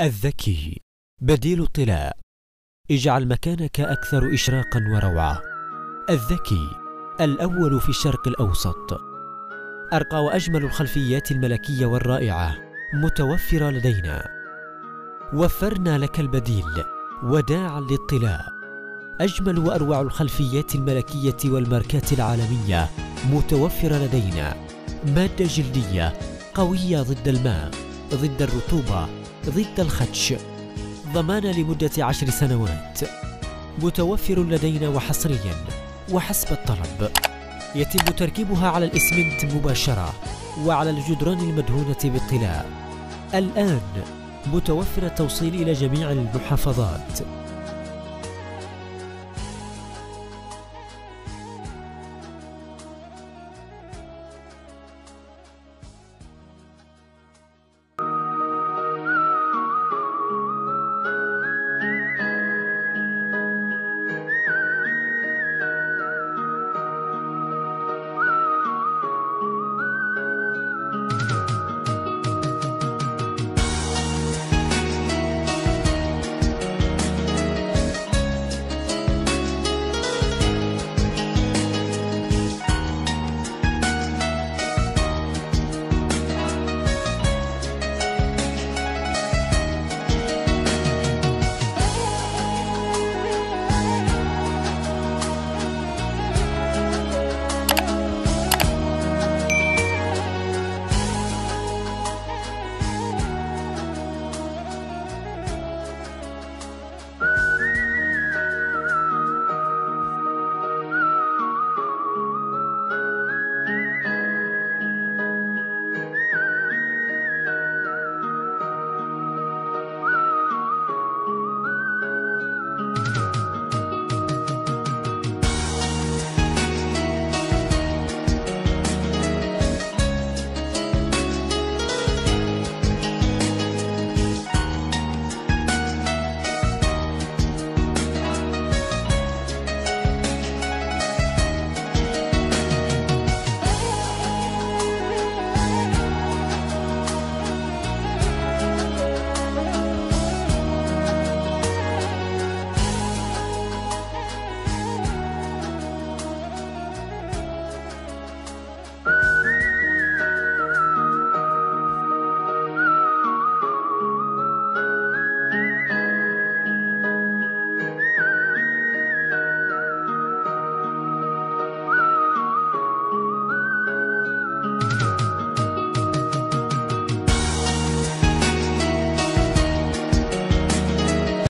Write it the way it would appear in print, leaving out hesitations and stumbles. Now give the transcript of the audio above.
الذكي بديل الطلاء. اجعل مكانك أكثر إشراقاً وروعة. الذكي الأول في الشرق الأوسط. أرقى وأجمل الخلفيات الملكية والرائعة متوفرة لدينا. وفرنا لك البديل وداعاً للطلاء. أجمل وأروع الخلفيات الملكية والماركات العالمية متوفرة لدينا. مادة جلدية قوية ضد الماء، ضد الرطوبة، ضد الخدش. ضمان لمدة 10 سنوات. متوفر لدينا وحصريا وحسب الطلب. يتم تركيبها على الإسمنت مباشرة وعلى الجدران المدهونة بالطلاء. الآن متوفر التوصيل إلى جميع المحافظات.